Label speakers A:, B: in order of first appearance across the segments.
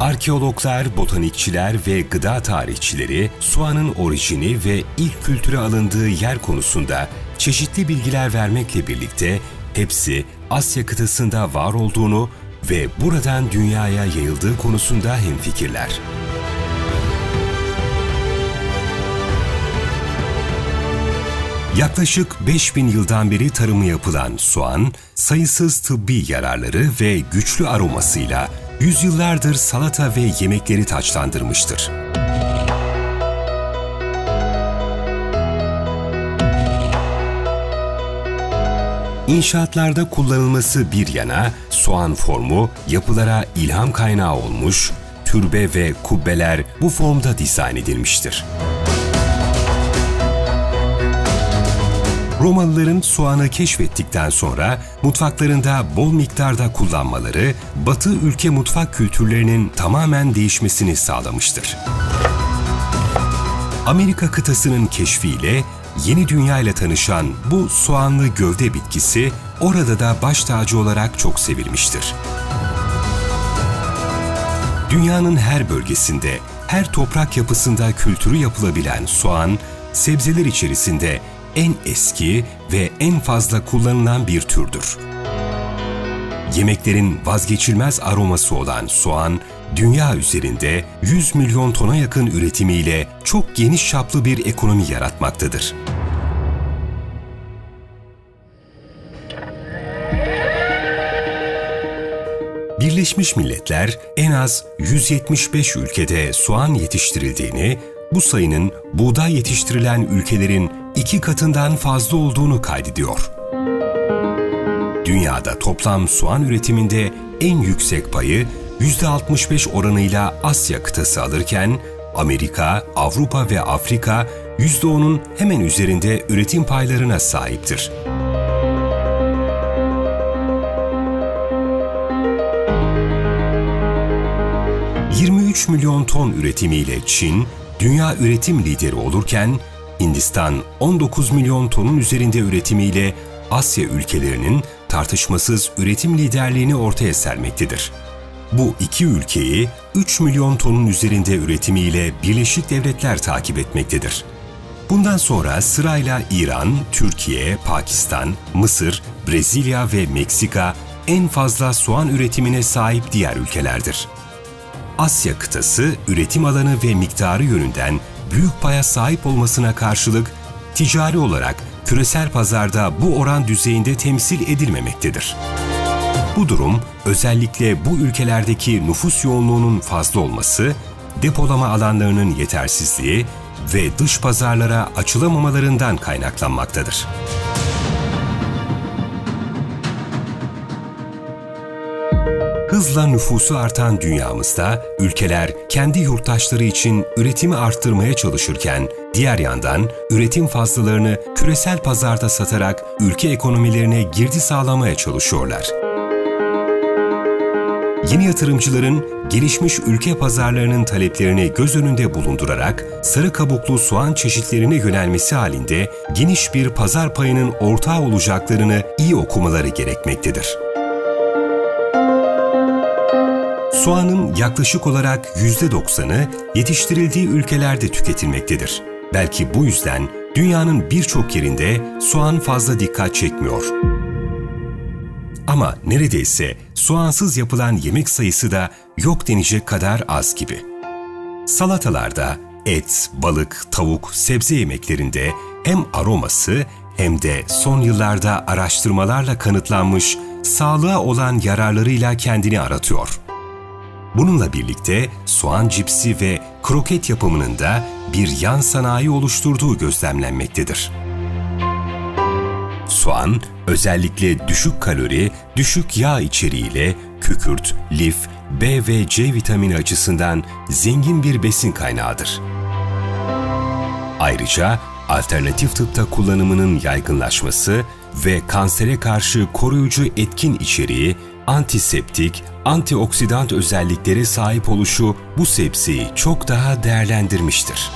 A: Arkeologlar, botanikçiler ve gıda tarihçileri soğanın orijini ve ilk kültüre alındığı yer konusunda çeşitli bilgiler vermekle birlikte hepsi Asya kıtasında var olduğunu ve buradan dünyaya yayıldığı konusunda hemfikirler. Yaklaşık 5000 yıldan beri tarımı yapılan soğan, sayısız tıbbi yararları ve güçlü aromasıyla yüzyıllardır salata ve yemekleri taçlandırmıştır. İnşaatlarda kullanılması bir yana, soğan formu yapılara ilham kaynağı olmuş, türbe ve kubbeler bu formda dizayn edilmiştir. Romalıların soğanı keşfettikten sonra mutfaklarında bol miktarda kullanmaları, Batı ülke mutfak kültürlerinin tamamen değişmesini sağlamıştır. Amerika kıtasının keşfiyle Yeni Dünya ile tanışan bu soğanlı gövde bitkisi orada da baş tacı olarak çok sevilmiştir. Dünyanın her bölgesinde, her toprak yapısında kültürü yapılabilen soğan, sebzeler içerisinde en eski ve en fazla kullanılan bir türdür. Yemeklerin vazgeçilmez aroması olan soğan, dünya üzerinde 100 milyon tona yakın üretimiyle çok geniş çaplı bir ekonomi yaratmaktadır. Birleşmiş Milletler en az 175 ülkede soğan yetiştirildiğini, bu sayının buğday yetiştirilen ülkelerin 2 katından fazla olduğunu kaydediyor. Dünyada toplam soğan üretiminde en yüksek payı %65 oranıyla Asya kıtası alırken, Amerika, Avrupa ve Afrika %10'un hemen üzerinde üretim paylarına sahiptir. ...23 milyon ton üretimiyle Çin, dünya üretim lideri olurken, Hindistan 19 milyon tonun üzerinde üretimiyle Asya ülkelerinin tartışmasız üretim liderliğini ortaya sermektedir. Bu iki ülkeyi 3 milyon tonun üzerinde üretimiyle Birleşik Devletler takip etmektedir. Bundan sonra sırayla İran, Türkiye, Pakistan, Mısır, Brezilya ve Meksika en fazla soğan üretimine sahip diğer ülkelerdir. Asya kıtası üretim alanı ve miktarı yönünden büyük paya sahip olmasına karşılık ticari olarak küresel pazarda bu oran düzeyinde temsil edilmemektedir. Bu durum özellikle bu ülkelerdeki nüfus yoğunluğunun fazla olması, depolama alanlarının yetersizliği ve dış pazarlara açılamamalarından kaynaklanmaktadır. Hızla nüfusu artan dünyamızda ülkeler kendi yurttaşları için üretimi arttırmaya çalışırken, diğer yandan üretim fazlalarını küresel pazarda satarak ülke ekonomilerine girdi sağlamaya çalışıyorlar. Yeni yatırımcıların gelişmiş ülke pazarlarının taleplerini göz önünde bulundurarak sarı kabuklu soğan çeşitlerine yönelmesi halinde geniş bir pazar payının ortağı olacaklarını iyi okumaları gerekmektedir. Soğanın yaklaşık olarak %90'ı yetiştirildiği ülkelerde tüketilmektedir. Belki bu yüzden dünyanın birçok yerinde soğan fazla dikkat çekmiyor. Ama neredeyse soğansız yapılan yemek sayısı da yok denecek kadar az gibi. Salatalarda, et, balık, tavuk, sebze yemeklerinde hem aroması hem de son yıllarda araştırmalarla kanıtlanmış sağlığa olan yararlarıyla kendini aratıyor. Bununla birlikte soğan cipsi ve kroket yapımının da bir yan sanayi oluşturduğu gözlemlenmektedir. Soğan, özellikle düşük kalori, düşük yağ içeriğiyle kükürt, lif, B ve C vitamini açısından zengin bir besin kaynağıdır. Ayrıca alternatif tıpta kullanımının yaygınlaşması ve kansere karşı koruyucu etkin içeriği, antiseptik, antioksidan özelliklere sahip oluşu bu sebzeyi çok daha değerlendirmiştir.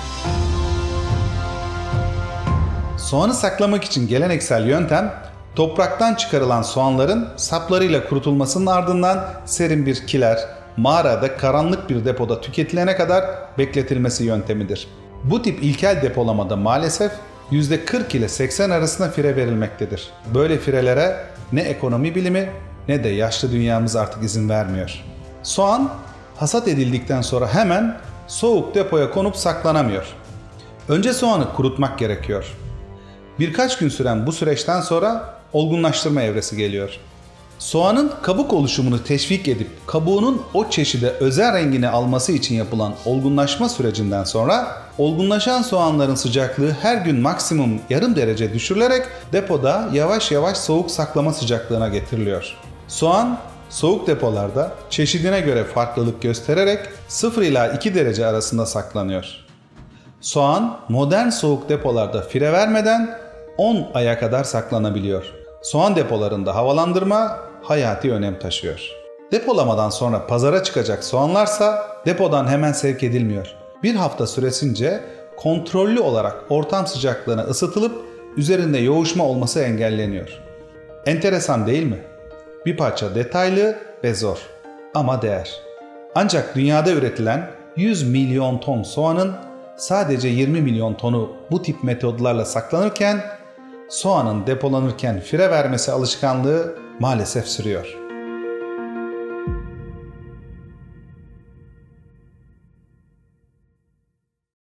B: Soğanı saklamak için geleneksel yöntem, topraktan çıkarılan soğanların saplarıyla kurutulmasının ardından serin bir kiler, mağarada karanlık bir depoda tüketilene kadar bekletilmesi yöntemidir. Bu tip ilkel depolamada maalesef %40 ile 80 arasında fire verilmektedir. Böyle firelere ne ekonomi bilimi ne de yaşlı dünyamız artık izin vermiyor. Soğan hasat edildikten sonra hemen soğuk depoya konup saklanamıyor. Önce soğanı kurutmak gerekiyor. Birkaç gün süren bu süreçten sonra olgunlaştırma evresi geliyor. Soğanın kabuk oluşumunu teşvik edip kabuğunun o çeşide özel rengini alması için yapılan olgunlaşma sürecinden sonra olgunlaşan soğanların sıcaklığı her gün maksimum yarım derece düşürülerek depoda yavaş yavaş soğuk saklama sıcaklığına getiriliyor. Soğan soğuk depolarda çeşidine göre farklılık göstererek 0 ila 2 derece arasında saklanıyor. Soğan modern soğuk depolarda fire vermeden 10 aya kadar saklanabiliyor. Soğan depolarında havalandırma hayati önem taşıyor. Depolamadan sonra pazara çıkacak soğanlarsa depodan hemen sevk edilmiyor. Bir hafta süresince kontrollü olarak ortam sıcaklığına ısıtılıp üzerinde yoğuşma olması engelleniyor. Enteresan değil mi? Bir parça detaylı ve zor ama değer. Ancak dünyada üretilen 100 milyon ton soğanın sadece 20 milyon tonu bu tip metodlarla saklanırken soğanın depolanırken fire vermesi alışkanlığı maalesef sürüyor.